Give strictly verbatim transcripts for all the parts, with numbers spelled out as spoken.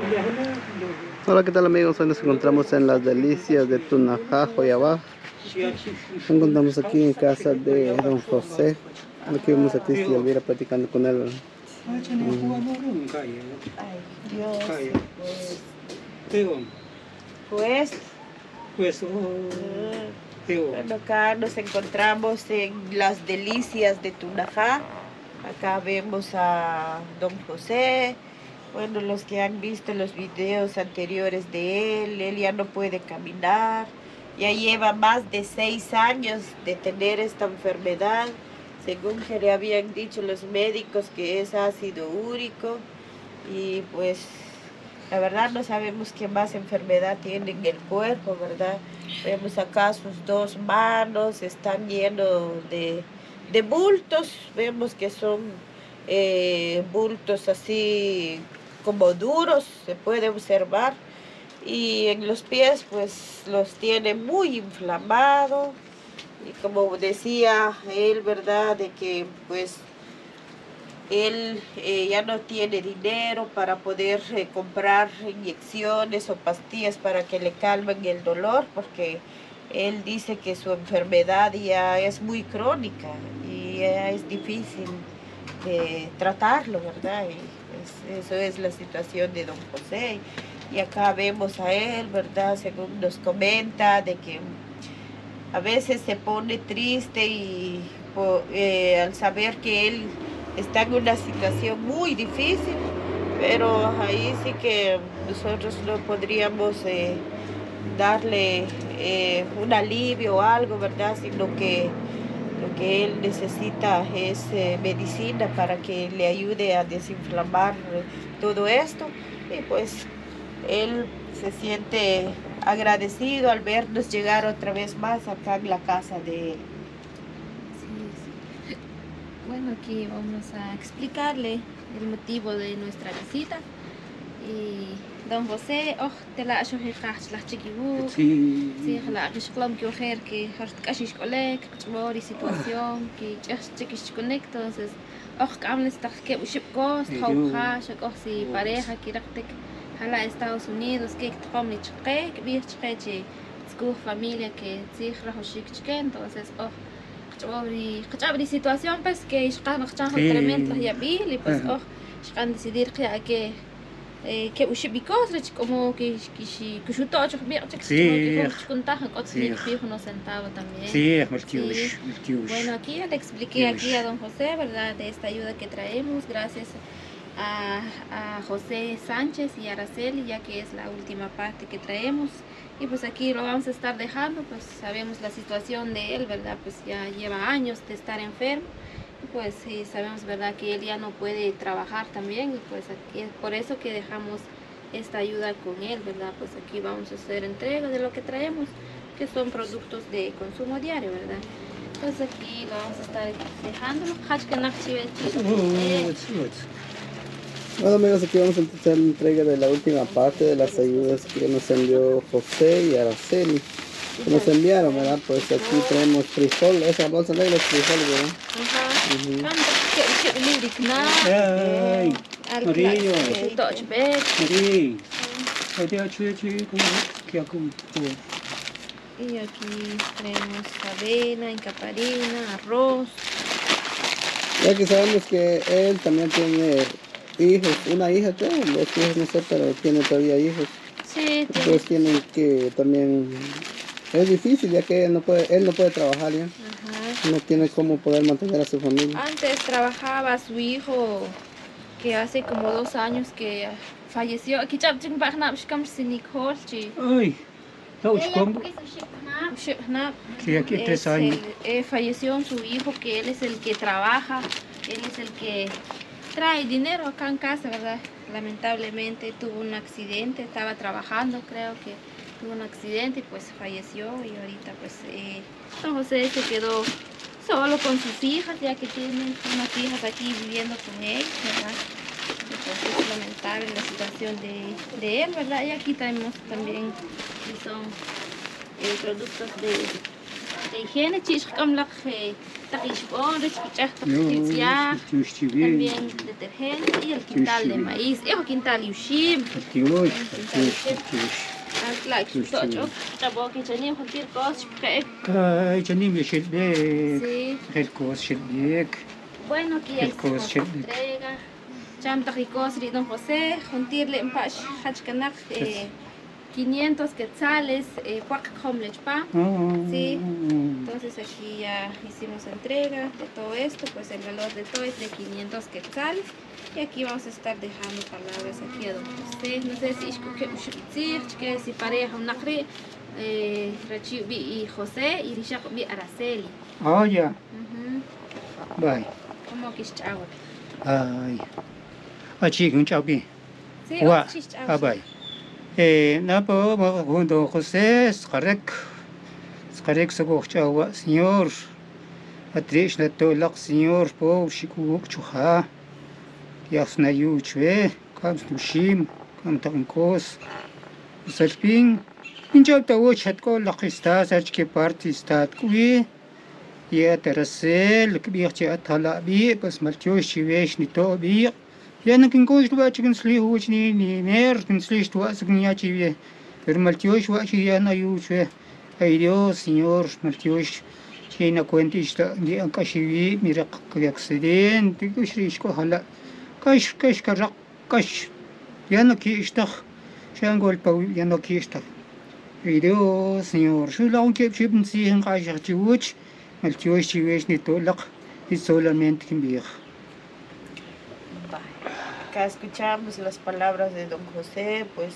Hola, ¿qué tal amigos? Hoy nos encontramos en las delicias de Tunajá, Joyabá. Nos encontramos aquí en casa de don José. Aquí vemos a Cristi y Elvira platicando con él. Mm. Ay, Dios, pues, pues, Pues, oh, mm, bueno, acá nos encontramos en las delicias de Tunajá. Acá vemos a don José. Bueno, los que han visto los videos anteriores de él, él ya no puede caminar. Ya lleva más de seis años de tener esta enfermedad, según que le habían dicho los médicos que es ácido úrico. Y pues la verdad no sabemos qué más enfermedad tiene en el cuerpo, ¿verdad? Vemos acá sus dos manos, están llenos de, de bultos. Vemos que son eh, bultos así como duros, se puede observar. Y en los pies pues los tiene muy inflamados. Y como decía él, ¿verdad? De que pues él eh, ya no tiene dinero para poder eh, comprar inyecciones o pastillas para que le calmen el dolor, porque él dice que su enfermedad ya es muy crónica y ya es difícil de tratarlo, ¿verdad? Y es, eso es la situación de don José. Y acá vemos a él, ¿verdad? Según nos comenta, de que a veces se pone triste y eh, al saber que él está en una situación muy difícil, pero ahí sí que nosotros no podríamos eh, darle eh, un alivio o algo, ¿verdad? Sino que lo que él necesita es eh, medicina para que le ayude a desinflamar eh, todo esto. Y pues él se siente agradecido al vernos llegar otra vez más acá en la casa de él. Sí, sí. Bueno, aquí vamos a explicarle el motivo de nuestra visita. Y don José, oh, te la asho hikach la chiquibu. sí, Sí, la kishklam que ojer que hart kashish kolek, chmori situación que chas chiquish conecto, entonces, oh, camles tak que uship cost, how hash, oh, si pareja que raktek hala Estados Unidos que tkom ni chque, que bir chque che, sku familia que tsikra hoshik chque, entonces, oh, chmori, chmori situación pues que ishkan chan tremendo ya bil y pues, oh, ishkan decidir que que que ushi bicos como que que que chuto ocho bien que que contaja con mi hijo no sentado también. Sí, sí. Bueno, aquí ya le expliqué aquí a don José, ¿verdad? De esta ayuda que traemos gracias a, a José Sánchez y Araceli, ya que es la última parte que traemos. Y pues aquí lo vamos a estar dejando, pues sabemos la situación de él, ¿verdad? Pues ya lleva años de estar enfermo. Pues sí, sabemos, ¿verdad?, que él ya no puede trabajar también, y pues aquí es por eso que dejamos esta ayuda con él, ¿verdad? Pues aquí vamos a hacer entrega de lo que traemos, que son productos de consumo diario, ¿verdad? Entonces aquí lo vamos a estar dejándolo. Bueno amigos, aquí vamos a hacer la entrega de la última parte de las ayudas que nos envió José y Araceli. Que nos enviaron, ¿verdad? Pues aquí tenemos frijol, esa bolsa negra es frijol, ¿verdad? Ajá. Ay, Marillo. Y aquí tenemos avena, encaparina, arroz. Ya que sabemos que él también tiene hijos, una hija creo, dos hijos, no sé, pero tiene todavía hijos. Sí, entonces tienen que también, es difícil ya que él no puede, él no puede trabajar ya. Ajá. No tiene cómo poder mantener a su familia. Antes trabajaba su hijo, que hace como dos años que falleció. Aquí ya tengo para nada, buscamos sin Nicole. Ay, no, ¿cómo? Sí, aquí tres años. Eh, falleció su hijo, que él es el que trabaja, él es el que trae dinero acá en casa, ¿verdad? Lamentablemente tuvo un accidente, estaba trabajando, creo que tuvo un accidente y pues falleció, y ahorita pues eh, don José se quedó solo con sus hijas, ya que tienen unas hijas aquí viviendo con él, ¿verdad? Entonces es lamentable la situación de, de él, ¿verdad? Y aquí tenemos también que son eh, productos de Higiene, chich, kamlak, taquishbon, rechpichach, Yo, taquitiziach, Dios te ve. también detergente y el quintal de maíz. Ejo quintal yushim. Dios, Quintal Dios, yushim. Dios. Like, socho, tabo que tenía cualquier cosa, porque Ay, Janim, me shilbek. sí. El cos shilbek. Bueno, aquí hay El cos se shilbek. entrega. Cham tajicos, Don José, juntirle en pach, hachkanak, quinientos quetzales, eh, cuac comlechpa. Sí. Entonces aquí ya hicimos entrega de todo esto, pues el valor de todo es de quinientos quetzales. Y aquí vamos a estar dejando palabras aquí a Don José. No sé si es que si pareja un nacre, eh, Rachi y José y Rishak vi Araceli. Oh, ya. Ujú. Bye. ¿Cómo que es chagua? Ay. Ah, chico, un chao bien. Sí, Wa. oh, es Ah, chagua. bye. Eh, na po, Don José, skarek. Skarek sa ko chawa, señor. Atrish na to lak, señor, po, shikuk chuha. Yas na yu chwe, kam stushim, kam tankos. Salping, injab ta wo chat ko lakista, sarch ke party stat kuwi. Ya terasel, kbir chi atala bi, pas malcho shivesh ni to bi. Ya na kin kosh tuwa chikin sli huch ni ni mer, kin sli tuwa sigin ya chi bi. Pero malcho shwa chi ya na yu chwe. Ay Dios, señor, malcho chi na cuenti sta ni an kashivi, mira que accidente, que shrish ko hala. Kash kash karak kash. Ya no ki sta. Shan gol pa ya no ki sta. Ay Dios, señor, shu la un kep shibn si han kash chi huch. Malcho shivesh ni to lak. Y solamente kin bi. Acá escuchamos las palabras de Don José, pues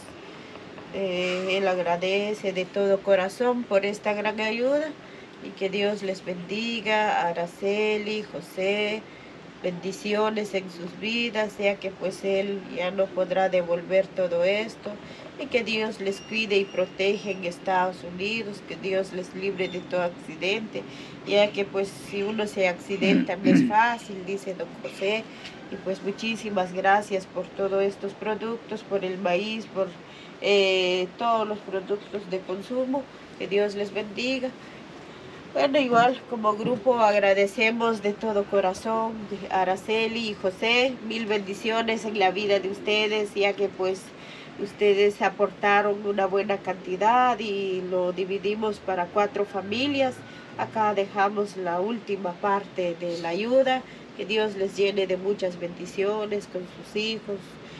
eh, él agradece de todo corazón por esta gran ayuda y que Dios les bendiga, a Araceli, José, bendiciones en sus vidas, ya que pues él ya no podrá devolver todo esto y que Dios les cuide y protege en Estados Unidos, que Dios les libre de todo accidente, ya que pues si uno se accidenta no es fácil, dice Don José. Y pues muchísimas gracias por todos estos productos, por el maíz, por eh, todos los productos de consumo. Que Dios les bendiga. Bueno, igual como grupo agradecemos de todo corazón a Araceli y José. Mil bendiciones en la vida de ustedes, ya que pues ustedes aportaron una buena cantidad y lo dividimos para cuatro familias. Acá dejamos la última parte de la ayuda. Que Dios les llene de muchas bendiciones con sus hijos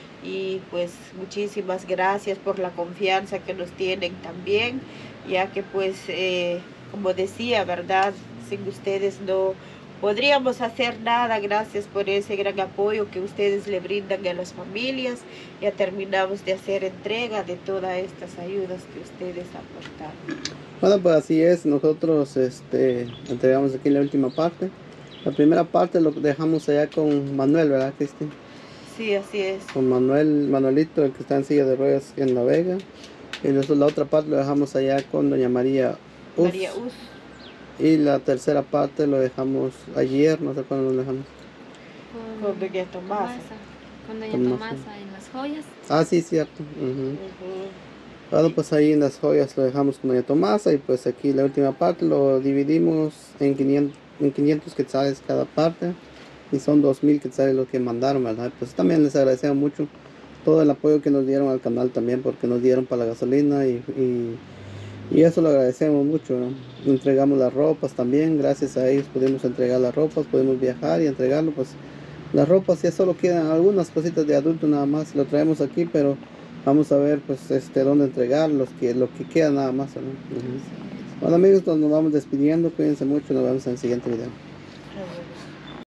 y pues muchísimas gracias por la confianza que nos tienen también, ya que pues eh, como decía, ¿verdad? Sin ustedes no podríamos hacer nada. Gracias por ese gran apoyo que ustedes le brindan a las familias. Ya terminamos de hacer entrega de todas estas ayudas que ustedes aportaron. Bueno, pues así es, nosotros este, entregamos aquí la última parte. La primera parte lo dejamos allá con Manuel, ¿verdad, Cristi? Sí, así es. Con Manuel, Manuelito, el que está en silla de ruedas en La Vega. Y nosotros la otra parte lo dejamos allá con doña María Us. María Us. Y la tercera parte lo dejamos ayer, no sé cuándo lo dejamos. Con doña Tomasa. Con doña Tomasa. Tomasa en las joyas. Ah, sí, cierto. Ujú. Ujú. Bueno, pues ahí en las joyas lo dejamos con doña Tomasa y pues aquí la última parte lo dividimos en quinientos, en quinientos quetzales cada parte y son dos mil quetzales lo que mandaron, ¿verdad? Pues también les agradecemos mucho todo el apoyo que nos dieron al canal también, porque nos dieron para la gasolina y, y, y eso lo agradecemos mucho, ¿no? Entregamos las ropas también, gracias a ellos pudimos entregar las ropas, pudimos viajar y entregarlo. Pues las ropas ya solo quedan algunas cositas de adulto nada más, lo traemos aquí, pero vamos a ver pues este dónde entregar los que, lo que queda nada más, ¿no? Uh-huh. Bueno amigos, nos vamos despidiendo, cuídense mucho, nos vemos en el siguiente video.